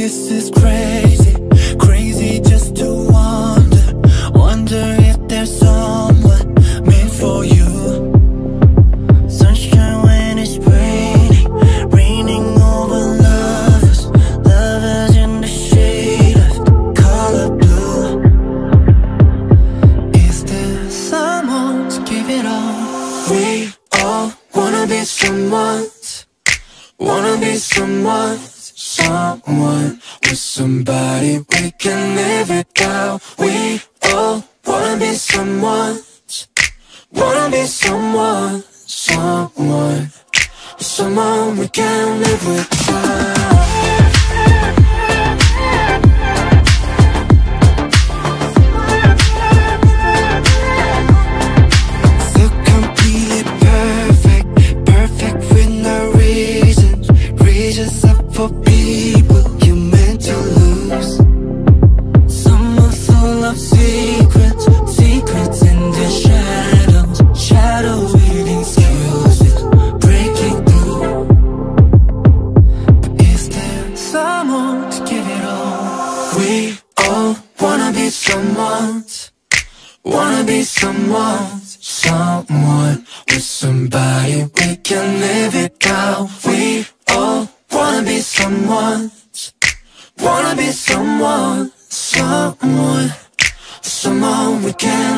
this is crazy, crazy just to wonder if there's someone meant for you. Sunshine when it's raining, raining over lovers, lovers in the shade of the color blue. Is there someone to give it all? We all wanna be someone's, wanna be someone's, someone with somebody we can live it out. We all wanna be someone's, wanna be someone, someone we can live without. So completely perfect, perfect with no reasons, reasons up for people you meant to lose. Someone full of secrets, secrets in the shadows, shadows with excuses, breaking through. But is there someone to give it all? We all wanna be someone's, wanna be someone's, someone with somebody we can live it out. We all wanna be someone's, wanna be someone, someone we can